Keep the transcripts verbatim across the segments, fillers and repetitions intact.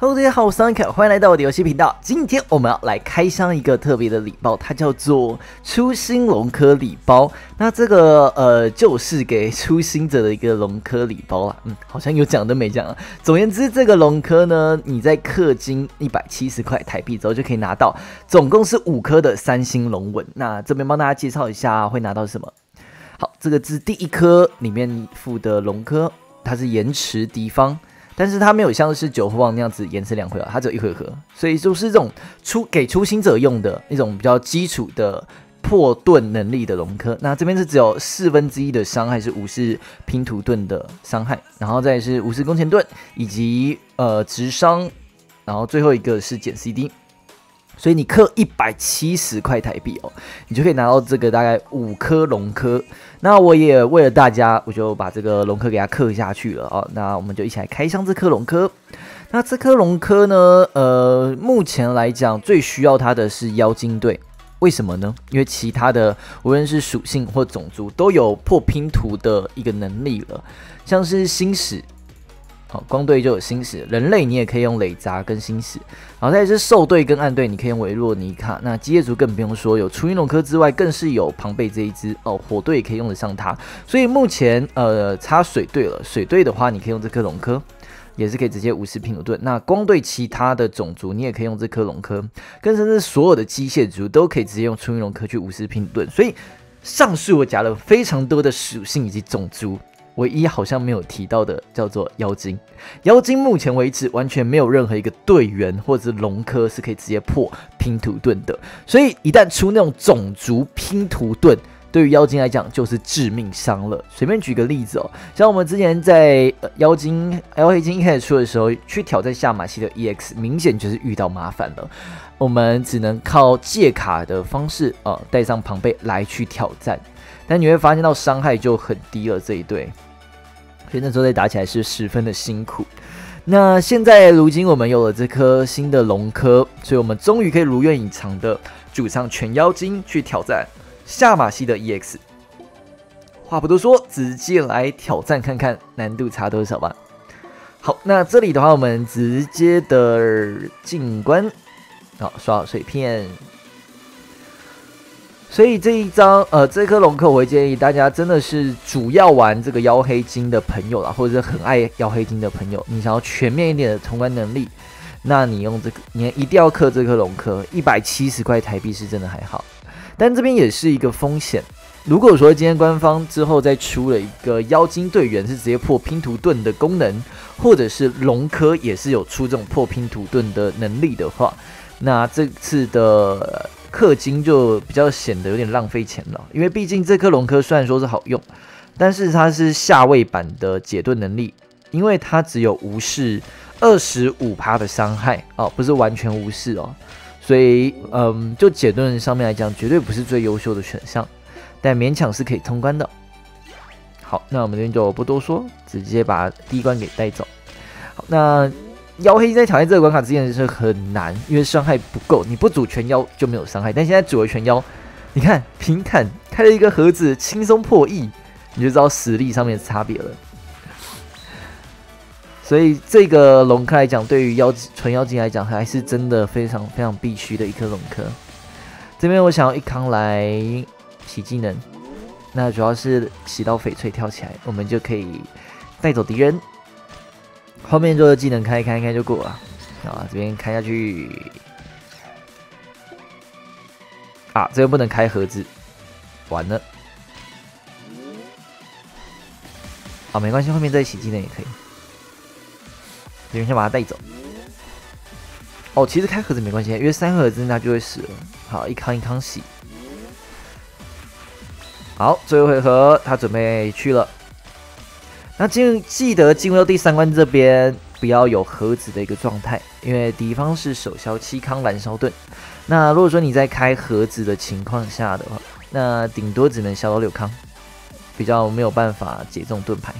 Hello， 大家好，我是 Sunker， 欢迎来到我的游戏频道。今天我们要来开箱一个特别的礼包，它叫做初心龙科礼包。那这个呃，就是给初心者的一个龙科礼包啦。嗯，好像有讲都没讲啊。总而言之，这个龙科呢，你在氪金一百七十块台币之后就可以拿到，总共是五颗的三星龙纹。那这边帮大家介绍一下会拿到什么。好，这个是第一颗里面附的龙科，它是延迟敌方。但是它没有像是九号那样子延迟两回合，它只有一回合，所以就是这种初给初心者用的一种比较基础的破盾能力的龙科。那这边是只有四分之一的伤害是武士拼图盾的伤害，然后再是武士弓前盾以及呃直伤，然后最后一个是减 C D。所以你氪一百七十块台币哦，你就可以拿到这个大概五颗龙科。那我也为了大家，我就把这个龙科给它氪下去了哦。那我们就一起来开箱这颗龙科。那这颗龙科呢，呃，目前来讲最需要它的是妖精队。为什么呢？因为其他的无论是属性或种族都有破拼图的一个能力了，像是星矢。好，光队就有星矢，人类你也可以用雷杂跟星矢，然后再是兽队跟暗队，你可以用维洛尼卡。那基业族更不用说，有初音龙科之外，更是有庞贝这一只哦，火队也可以用得上它。所以目前呃差水队了，水队的话你可以用这颗龙科，也是可以直接无视拼图盾。那光队其他的种族你也可以用这颗龙科，更甚至所有的机械族都可以直接用初音龙科去无视拼图盾。所以上述我加了非常多的属性以及种族。唯一好像没有提到的叫做妖精，妖精目前为止完全没有任何一个队员或者是龙科是可以直接破拼图盾的，所以一旦出那种种族拼图盾，对于妖精来讲就是致命伤了。随便举个例子哦，像我们之前在、呃、妖精 L 黑金一开始出的时候，去挑战夏马西的 E X， 明显就是遇到麻烦了，我们只能靠借卡的方式呃带上庞贝来去挑战，但你会发现到伤害就很低了这一队。所以那时候再打起来是十分的辛苦。那现在如今我们有了这颗新的龙科，所以我们终于可以如愿以偿的组上全妖精去挑战夏马西的 E X。话不多说，直接来挑战看看难度差多少吧。好，那这里的话，我们直接的进关，好，刷好水片。所以这一张，呃，这颗龙科我会建议大家真的是主要玩这个妖黑金的朋友啦，或者是很爱妖黑金的朋友，你想要全面一点的通关能力，那你用这个，你一定要氪这颗龙科，一百七十块台币是真的还好，但这边也是一个风险。如果说今天官方之后再出了一个妖精队员是直接破拼图盾的功能，或者是龙科也是有出这种破拼图盾的能力的话，那这次的氪金就比较显得有点浪费钱了，因为毕竟这颗龙科虽然说是好用，但是它是下位版的解盾能力，因为它只有无视 百分之二十五 的伤害哦，不是完全无视哦，所以嗯，就解盾上面来讲，绝对不是最优秀的选项，但勉强是可以通关的。好，那我们这边就不多说，直接把第一关给带走。好，那妖黑在挑战这个关卡之前是很难，因为伤害不够，你不组全妖就没有伤害。但现在组了全妖，你看平砍开了一个盒子，轻松破亿，你就知道实力上面的差别了。所以这个龙科来讲，对于妖纯妖精来讲，还是真的非常非常必须的一颗龙科。这边我想要一康来洗技能，那主要是洗到翡翠跳起来，我们就可以带走敌人。后面就技能开一开一开就过了啊！这边开下去啊，这边不能开盒子，完了。好，没关系，后面再洗技能也可以。这边先把它带走。哦，其实开盒子没关系，因为三盒子它就会死了。好，一康一康洗。好，最后回合他准备去了。那记记得进入到第三关这边不要有盒子的一个状态，因为敌方是手消七康燃烧盾。那如果说你在开盒子的情况下的话，那顶多只能消到六康，比较没有办法解这种盾牌。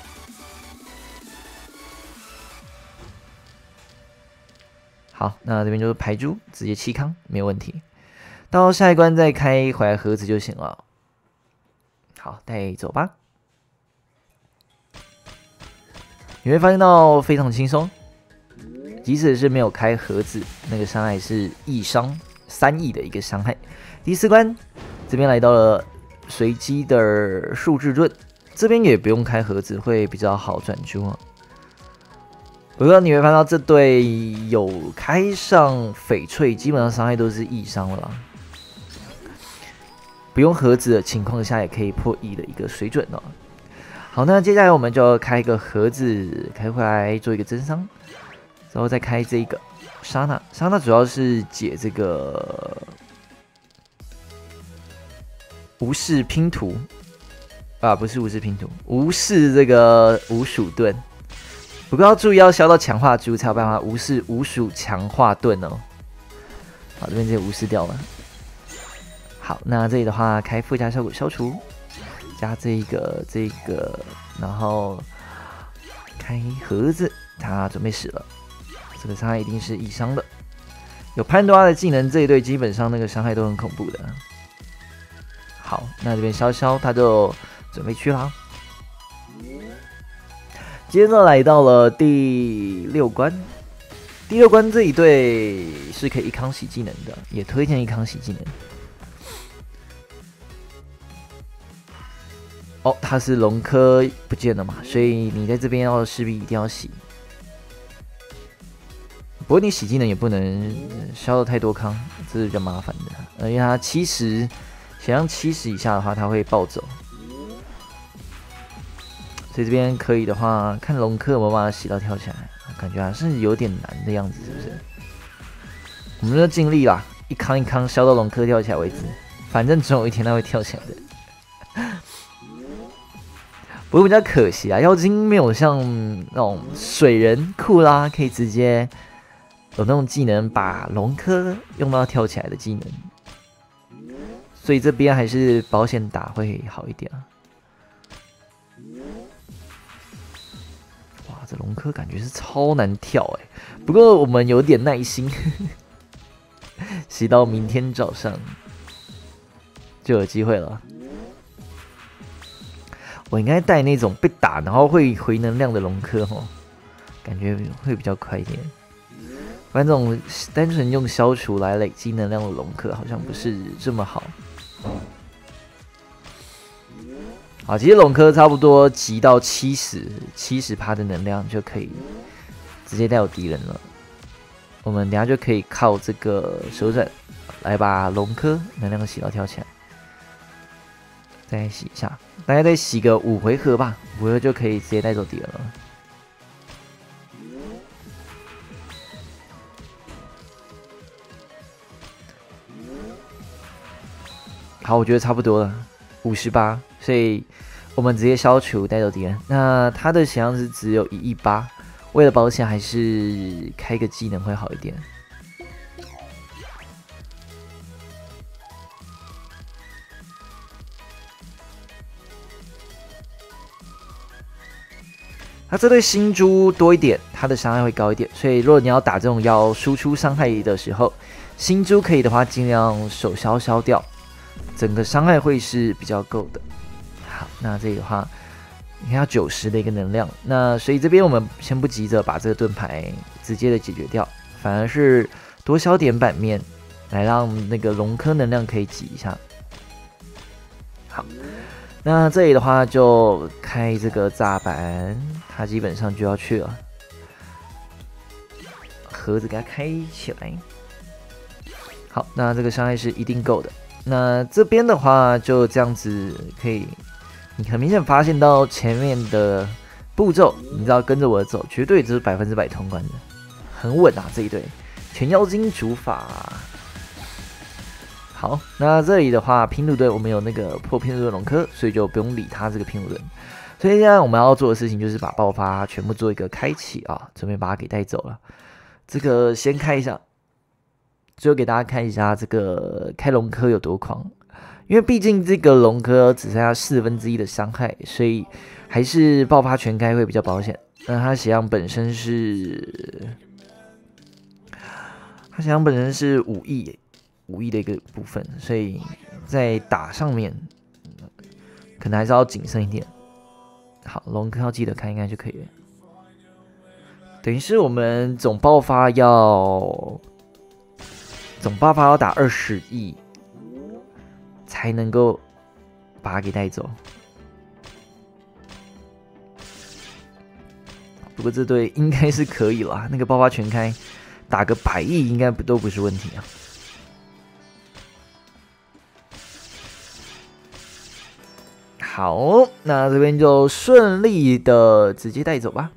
好，那这边就是排珠，直接七康没有问题。到下一关再开回来盒子就行了。好，带走吧。你会发现到非常轻松， 即使是没有开盒子，那个伤害是一伤三亿的一个伤害。第四关这边来到了随机的数字盾，这边也不用开盒子，会比较好转出啊。不过你会看到这队有开上翡翠，基本上伤害都是一伤了啦。不用盒子的情况下，也可以破一的一个水准哦。好，那接下来我们就开一个盒子，开回来做一个增伤，然后再开这个莎娜。莎娜主要是解这个无视拼图啊，不是无视拼图，无视这个无鼠盾。不过要注意，要消到强化珠才有办法无视无鼠强化盾哦。好，这边直接无视掉了。好，那这里的话，开附加效果消除，加这个这个，然后开盒子，它准备使了。这个伤害一定是一伤的。有潘多拉的技能，这一队基本上那个伤害都很恐怖的。好，那这边消消，他就准备去啦。接着来到了第六关，第六关这一队是可以一康洗技能的，也推荐一康洗技能。哦，它是龙科不见了嘛，所以你在这边要势必一定要洗。不过你洗技能也不能消的太多康，这是比较麻烦的。呃，因为它七十，血量七十以下的话，它会暴走。所以这边可以的话，看龙科有没有办法洗到跳起来，感觉还是有点难的样子，是不是？我们就尽力啦，一康一康消到龙科跳起来为止，反正总有一天它会跳起来的。不过比较可惜啊，妖精没有像那种水人库拉可以直接有那种技能把龙科用到跳起来的技能，所以这边还是保险打会好一点啊。哇，这龙科感觉是超难跳哎、欸，不过我们有点耐心，洗到明天早上就有机会了。我应该带那种被打然后会回能量的龙科哦，感觉会比较快一点。不然这种单纯用消除来累积能量的龙科好像不是这么好。好，其实龙科差不多集到七十七十趴的能量就可以直接带有敌人了。我们等一下就可以靠这个手斩来把龙科能量洗到跳起来。再洗一下，大概再洗个五回合吧，五回合就可以直接带走敌人了。好，我觉得差不多了，五十八，所以我们直接消除带走敌人。那他的血量是只有一亿八，为了保险，还是开个技能会好一点。它这对星珠多一点，它的伤害会高一点，所以如果你要打这种要输出伤害的时候，星珠可以的话，尽量手消消掉，整个伤害会是比较够的。好，那这里的话，你看要九十的一个能量，那所以这边我们先不急着把这个盾牌直接的解决掉，反而是多消点版面，来让那个龙科能量可以挤一下。好。那这里的话就开这个炸板，它基本上就要去了。盒子给它开起来。好，那这个伤害是一定够的。那这边的话就这样子可以，你很明显发现到前面的步骤，你知道跟着我走，绝对就是百分之百通关的，很稳啊这一队。全妖精主法。好，那这里的话，拼图队我们有那个破拼图的龙科，所以就不用理他这个拼图人。所以现在我们要做的事情就是把爆发全部做一个开启啊，准备把它给带走了。这个先开一下，最后给大家看一下这个开龙科有多狂，因为毕竟这个龙科只剩下四分之一的伤害，所以还是爆发全开会比较保险。那它血量本身是，它血量本身是五亿。五亿的一个部分，所以在打上面可能还是要谨慎一点。好，龙科要记得看应该就可以了。 等于是我们总爆发要总爆发要打二十亿才能够把它给带走。不过这队应该是可以啦，那个爆发全开打个百亿应该不都不是问题啊。好，那这边就顺利的直接带走吧。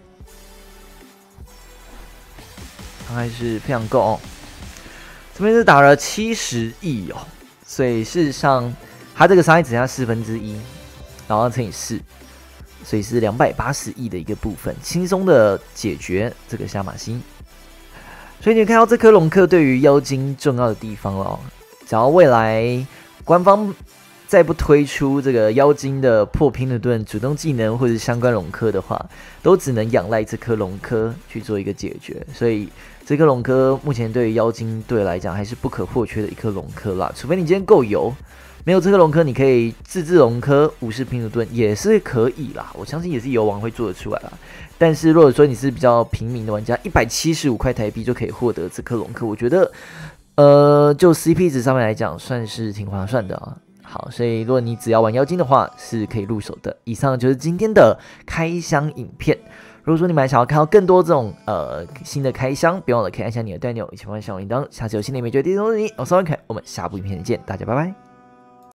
还是非常够哦，这边是打了七十亿哦，所以事实上它这个伤害只剩下四分之一，然后乘以四，所以是两百八十亿的一个部分，轻松的解决这个下马星。所以你看到这颗龙克对于妖精重要的地方了哦，只要未来官方再不推出这个妖精的破拼的盾主动技能或者相关龙科的话，都只能仰赖这颗龙科去做一个解决。所以这颗龙科目前对于妖精队来讲还是不可或缺的一颗龙科啦。除非你今天够油，没有这颗龙科，你可以自制龙科无视拼的盾也是可以啦。我相信也是游王会做得出来啦。但是如果说你是比较平民的玩家，一百七十五块台币就可以获得这颗龙科，我觉得呃就 C P 值上面来讲算是挺划算的啊。好，所以如果你只要玩妖精的话，是可以入手的。以上就是今天的开箱影片。如果说你们还想要看到更多这种呃新的开箱，别忘了可以按下你的按钮，一起关注小铃铛。下次有新的美剧第一通知你。我是万凯，我们下部影片见，大家拜拜。